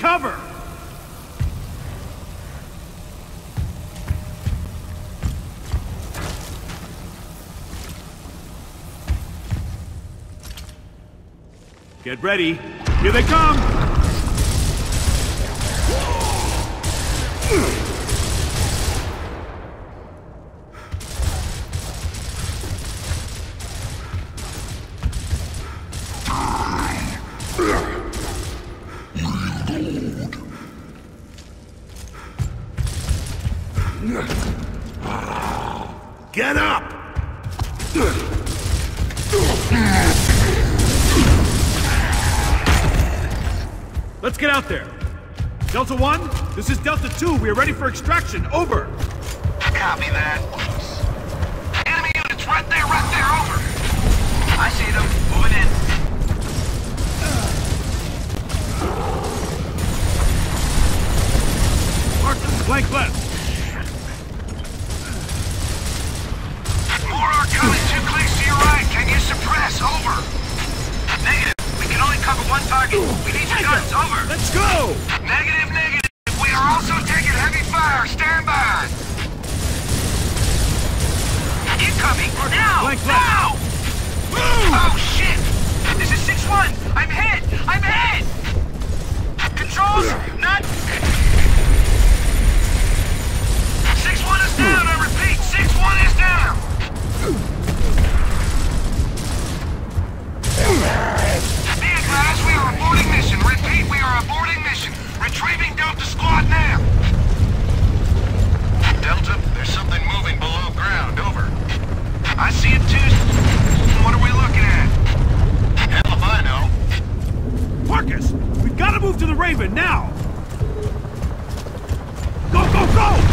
cover! Get ready. Here they come! Get up! Let's get out there. Delta 1, this is Delta 2. We are ready for extraction. Over. Copy that. Enemy units right there, over. I see them. Moving in. Marcus, flank left. More are coming. Two clicks to your right. Can you suppress? Over. Negative. We can only cover one target. We need your guns. Over. Let's go! Negative, negative. We are also taking heavy fire. Stand by. Incoming. Now! Flank left. Now! Move! Oh, shit! This is 6-1. I'm hit. I'm hit. Controls, not... 6-1 is down. I repeat, 6-1 is down. Class, we are aborting mission. Repeat, we are aborting mission. Retrieving Delta Squad now. Delta, there's something moving below ground. Over. I see it too. What are we looking at? Hell if I know. Marcus, we've got to move to the Raven now. Go, go, go!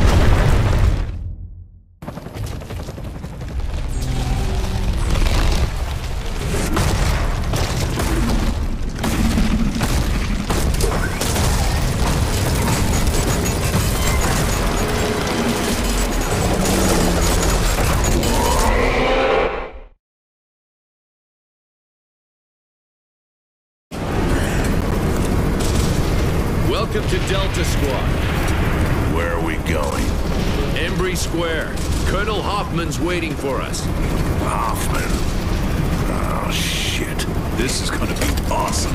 Welcome to Delta Squad. Where are we going? Embry Square. Colonel Hoffman's waiting for us. Hoffman. Oh, shit. This is gonna be awesome.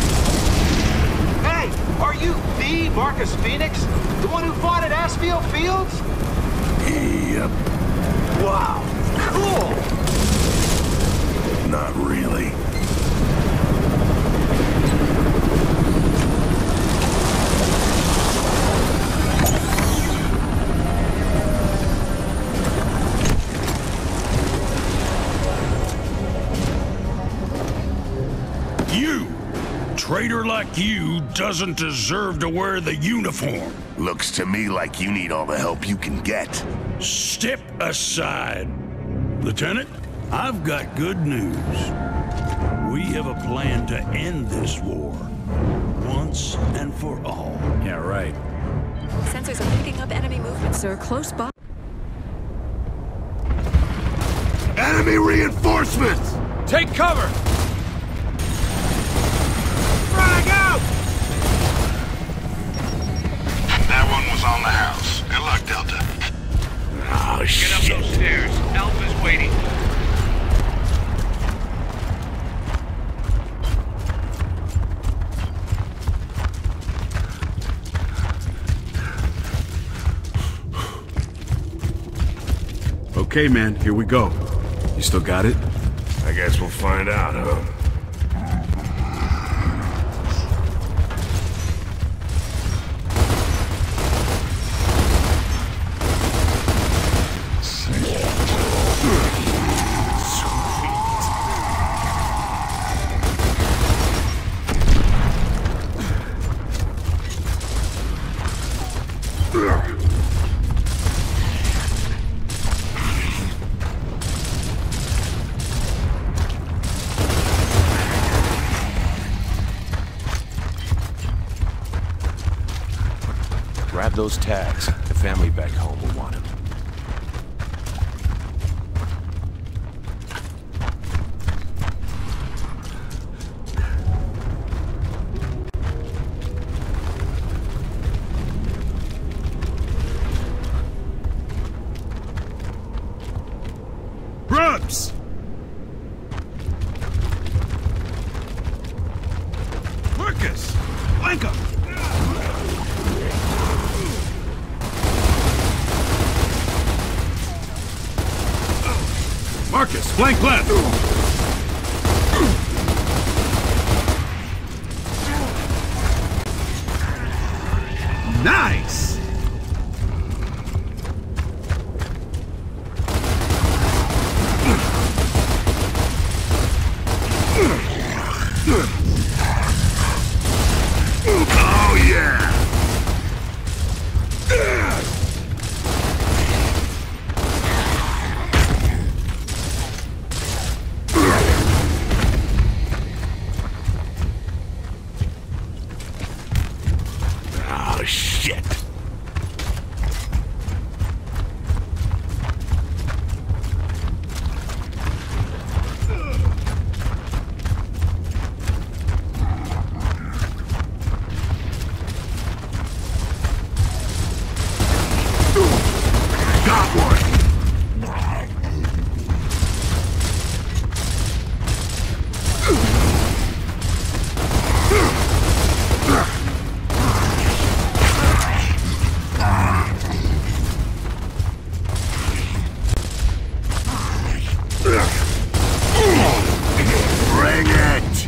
Hey, are you the Marcus Phoenix? The one who fought at Asfield Fields? Yep. Wow, cool! Not really. Traitor like you doesn't deserve to wear the uniform. Looks to me like you need all the help you can get. Step aside. Lieutenant, I've got good news. We have a plan to end this war. Once and for all. Yeah, right. Sensors are picking up enemy movement, sir. Close by. Enemy reinforcements! Take cover! Frag out! That one was on the house. Good luck, Delta. Oh, shit. Get up those stairs. Alpha's waiting. Okay, man, here we go. You still got it? I guess we'll find out, huh? Grab those tags. The family back home will want them. Flank him! Marcus, flank left! Nice! Oh, yeah! Oh, shit! Got one! Bring it!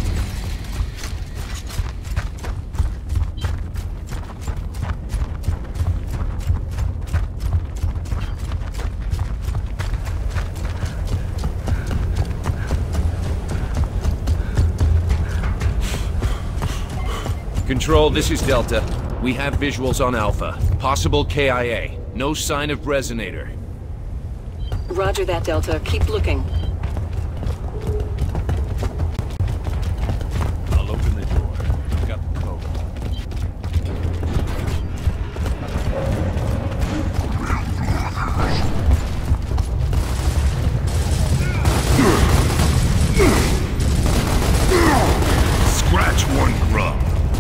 Control, this is Delta. We have visuals on Alpha. Possible KIA. No sign of resonator. Roger that, Delta. Keep looking. I'll open the door. I've got the code. Scratch one grub.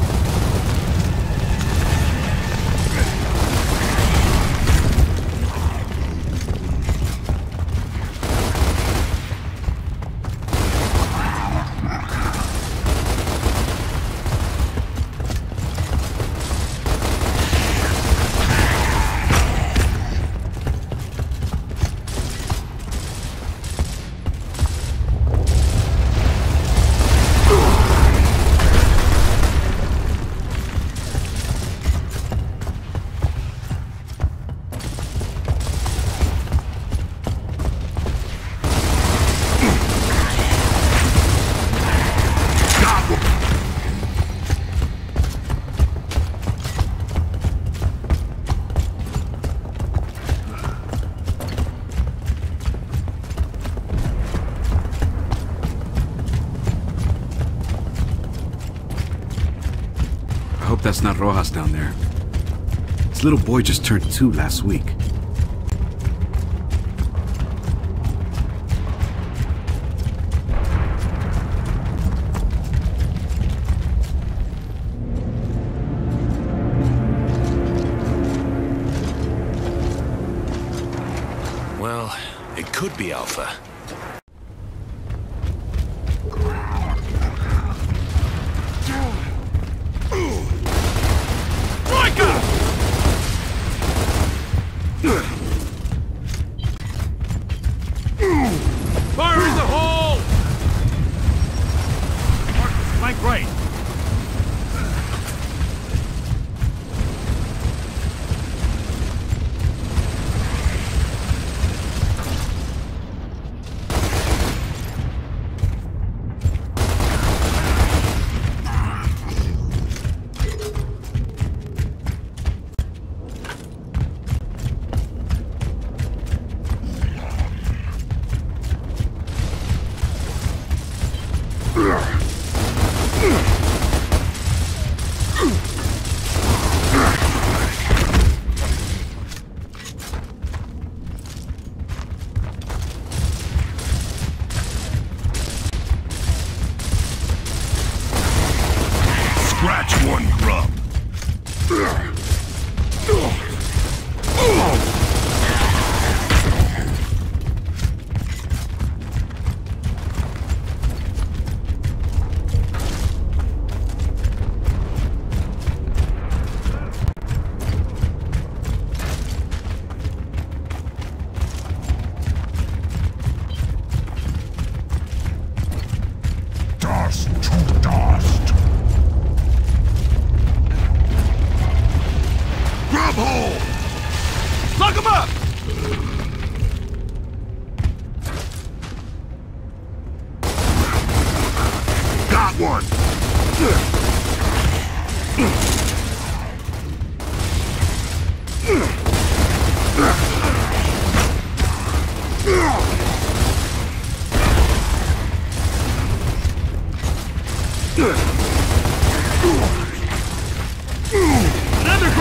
I hope that's not Rojas down there. His little boy just turned 2 last week. Well, it could be Alpha. Fire in the hole! Marcus, flank right.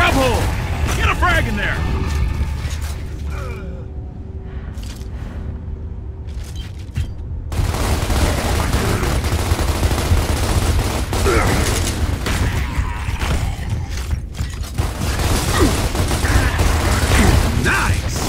Grab hold! Get a frag in there! Nice!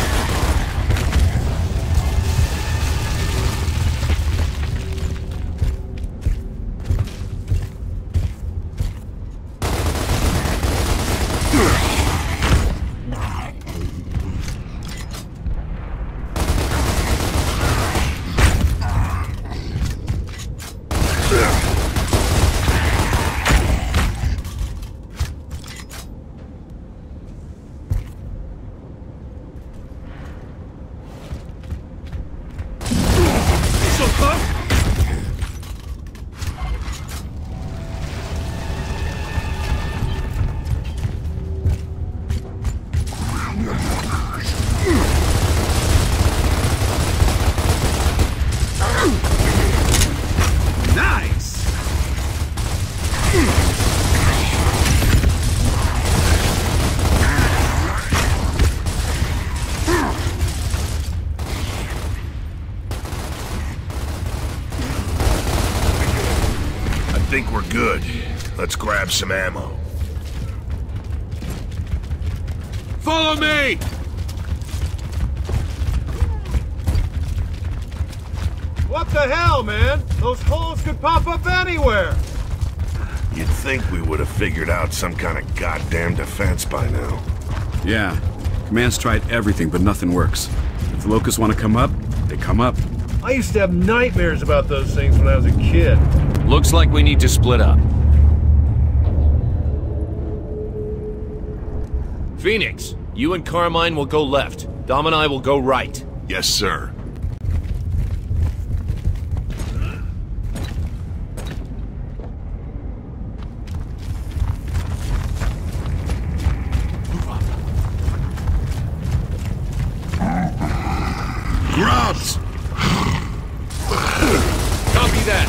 So close! Nice! I think we're good. Let's grab some ammo. Follow me! What the hell, man? Those holes could pop up anywhere. You'd think we would have figured out some kind of goddamn defense by now. Yeah. Command's tried everything, but nothing works. If the locusts want to come up, they come up. I used to have nightmares about those things when I was a kid. Looks like we need to split up. Phoenix, you and Carmine will go left. Dom and I will go right. Yes, sir. Grubs! Copy that.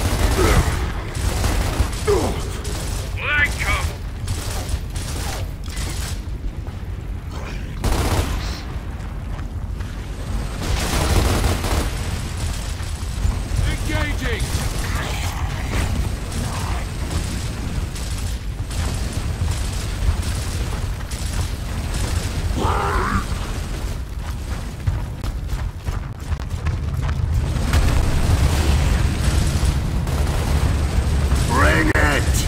Engaging! Bring it!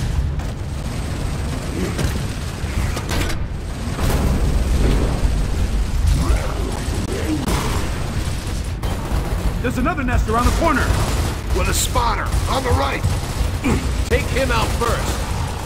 There's another nest around the corner! With a spotter, on the right! Take him out first.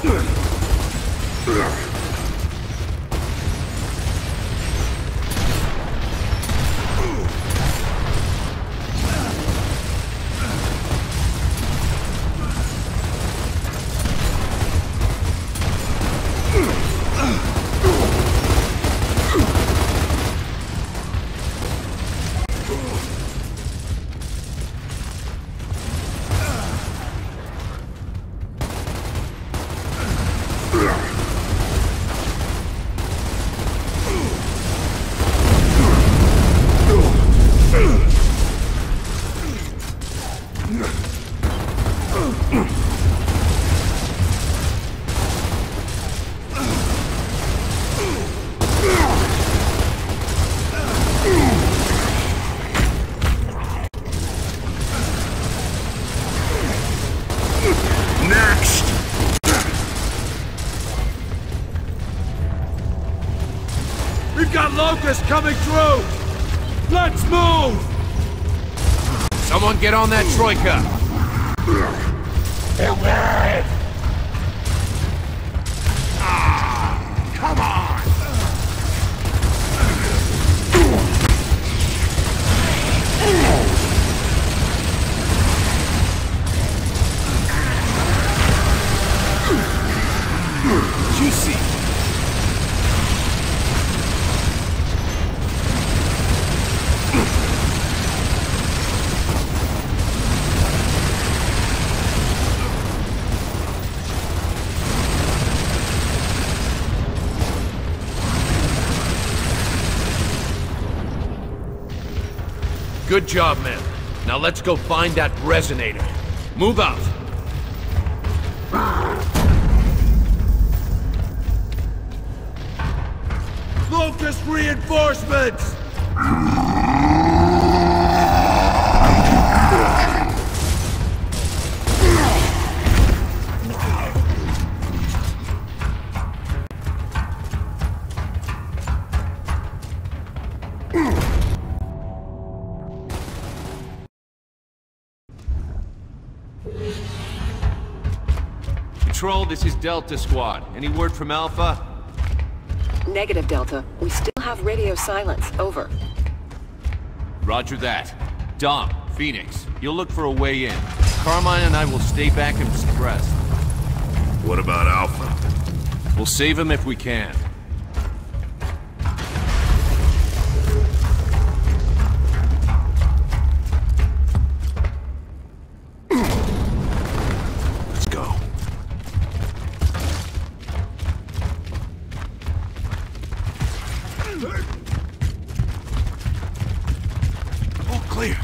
Next! We've got locusts coming through! Let's move! Someone get on that troika. Come on! Juicy! Good job, men. Now let's go find that resonator. Move out. Locust reinforcements! Control, this is Delta Squad. Any word from Alpha? Negative, Delta. We still have radio silence. Over. Roger that. Dom, Phoenix, you'll look for a way in. Carmine and I will stay back and suppress. What about Alpha? We'll save him if we can. Let's go. All clear.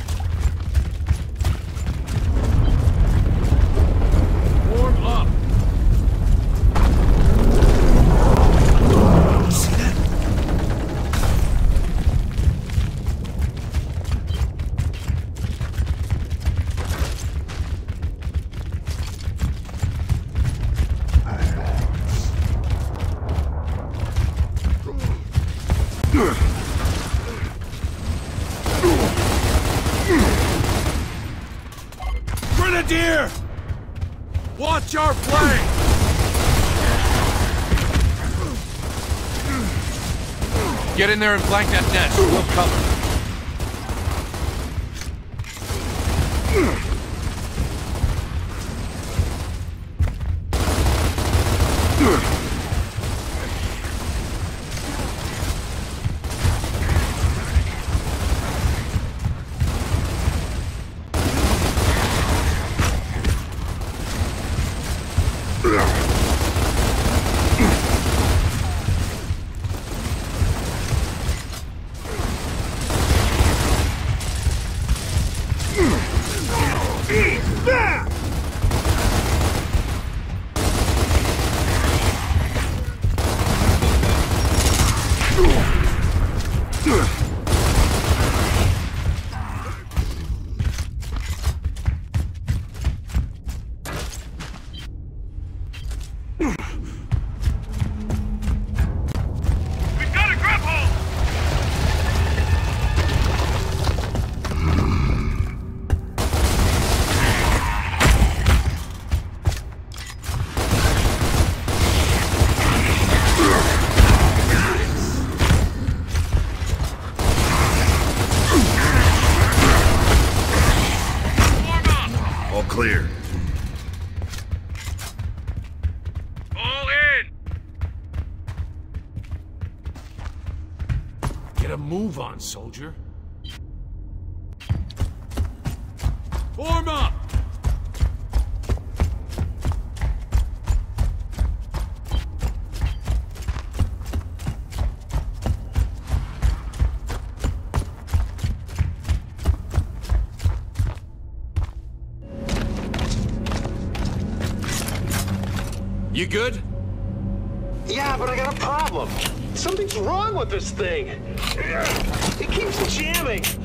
Warm up! See that? Grenadier! Watch our flank! Get in there and flank that nest. We'll cover. Clear. All in! Get a move on, soldier. Form up! You good? Yeah, but I got a problem. Something's wrong with this thing. It keeps jamming.